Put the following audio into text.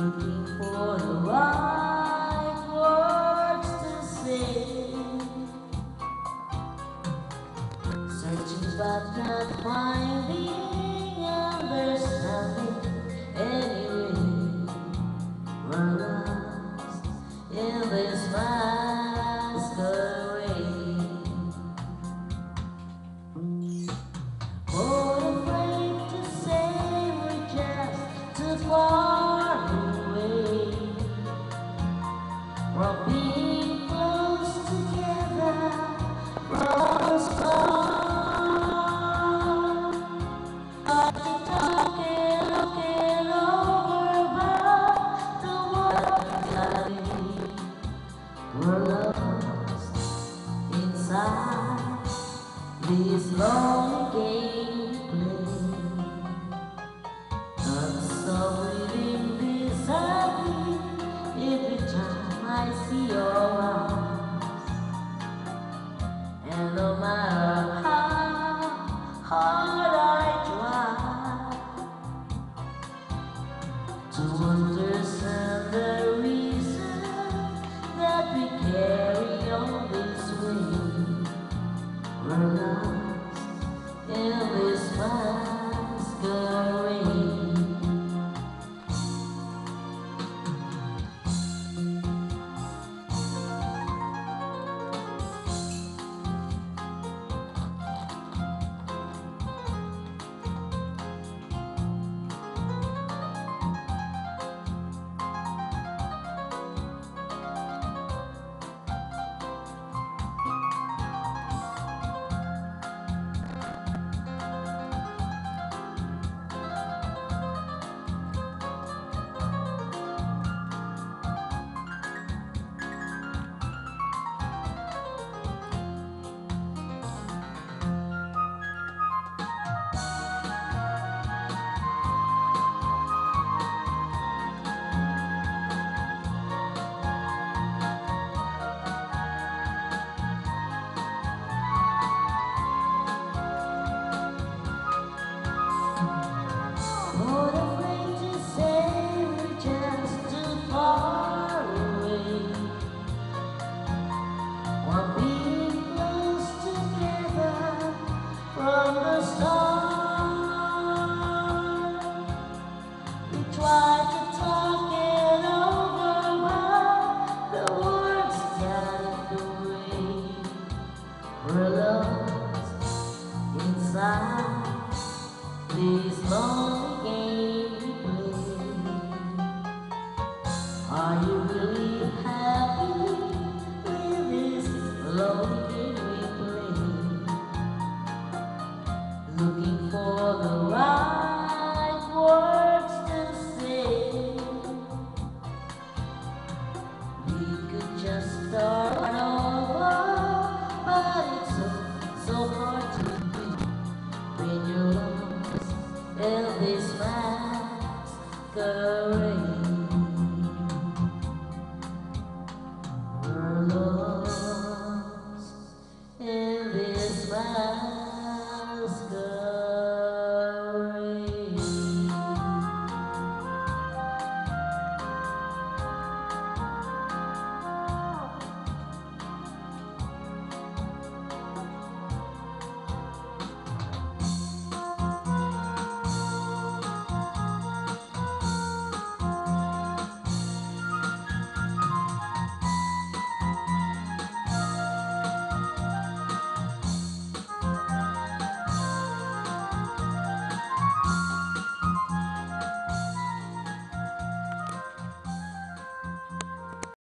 looking for the right words to say, searching but not finding, and there's nothing anyway. We're lost in this masquerade. Oh, afraid to say we're just too far away from being close together from the start. Talking over, but the words we're lost inside this lonely gameplay. I'm so living beside me every time I see your eyes, and no matter how hard I try to understand the reason that we carry on this way, we're lost in this masquerade. What a way to say we're just too far away from being close together from the start. We tried to talk it over, but the words got away. We're lost inside this lonely game we play. Are you really